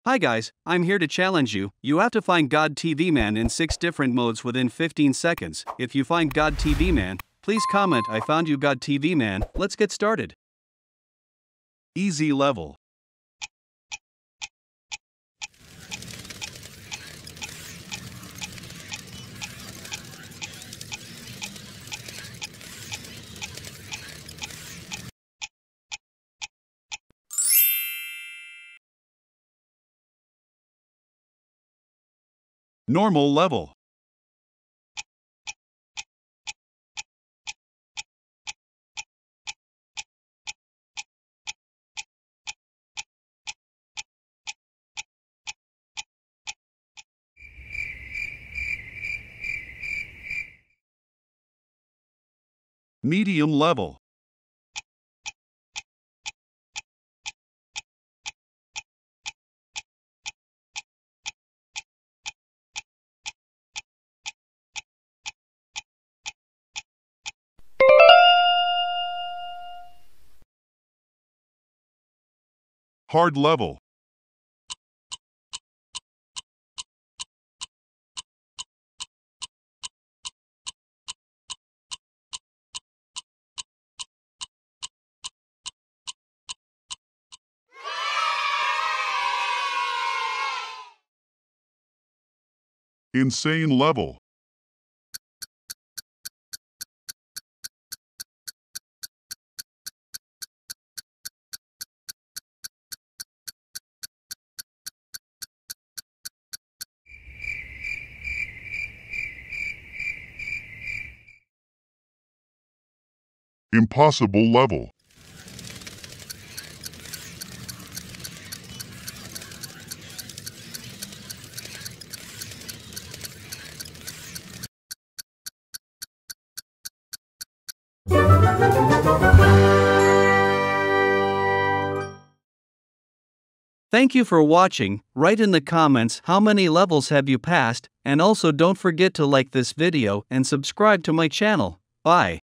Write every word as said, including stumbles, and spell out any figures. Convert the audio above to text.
Hi guys, I'm here to challenge you. You have to find God T V Man in six different modes within fifteen seconds. If you find God T V Man, please comment I found you God T V Man. Let's get started. Easy level. Normal level. Medium level. Hard level. Insane level. Impossible level. Thank you for watching. Write in the comments how many levels have you passed, and also don't forget to like this video and subscribe to my channel. Bye.